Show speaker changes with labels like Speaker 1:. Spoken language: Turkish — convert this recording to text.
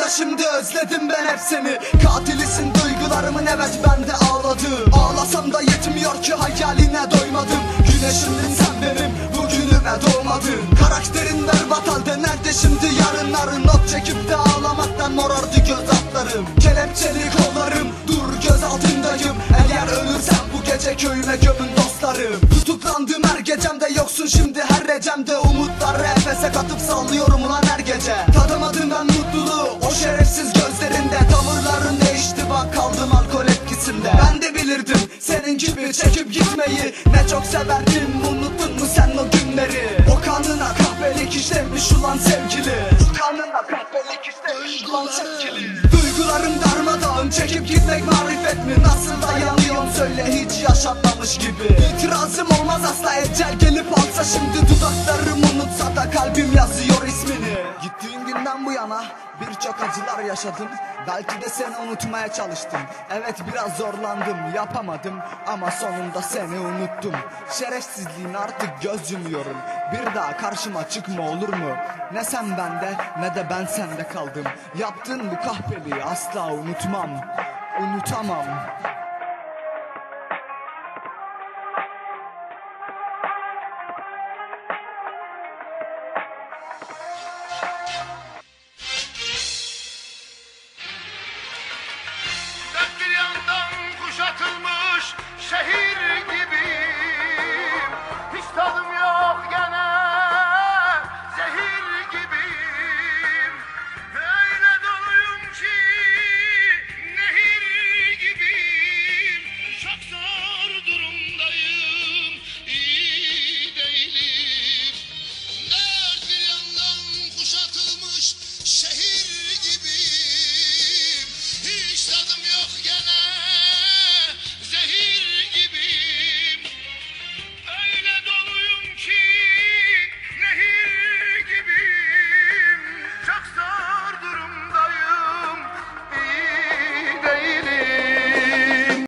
Speaker 1: Hatırla şimdi, özledim ben hep seni. Katilisin duygularımın, evet ben de ağladım. Ağlasam da yetmiyor ki hayaline doymadım. Güneşimdin sen benim, bugünüme doğmadın. Karakterin berbat halde, nerede şimdi yarınların? Not çekip de ağlamaktan morardı göz altlarım. Kelepçeli kollarım, dur göz altındayım. Eğer ölürsem bu gece köyüme gömün dostlarım. Tutuklandım her gecemde, yoksun şimdi her recemde. Umutları efese katıp sallıyorum ulan her gece. Tadamadım ben mutluluğu o şerefsiz gözlerinde. Tavırların değişti bak, kaldım alkol etkisinde. Ben de bilirdim senin gibi çekip gitmeyi. Ne çok severdim, unuttun mu sen o günleri? O kanına kahvelik işlemiş ulan sevgili. O kanına kahvelik işlemiş ulan sevgili. Duygularım darmadağın, çekip gitmek marifet mi? Nasıl dayanıyorsun söyle, hiç yaşanmamış gibi. İtirazım olmaz asla, ecel gelip alsa şimdi. Dudaklarım unutsa da kalbim yazıyor ismini. Gittiğin günden bu yana birçok acılar yaşadım. Belki de seni unutmaya çalıştım. Evet biraz zorlandım, yapamadım ama sonunda seni unuttum. Şerefsizliğin artık göz yumuyorum. Bir daha karşıma çıkma olur mu? Ne sen bende ne de ben sende kaldım. Yaptığın bu kahpeliği asla unutmam. Unutamam.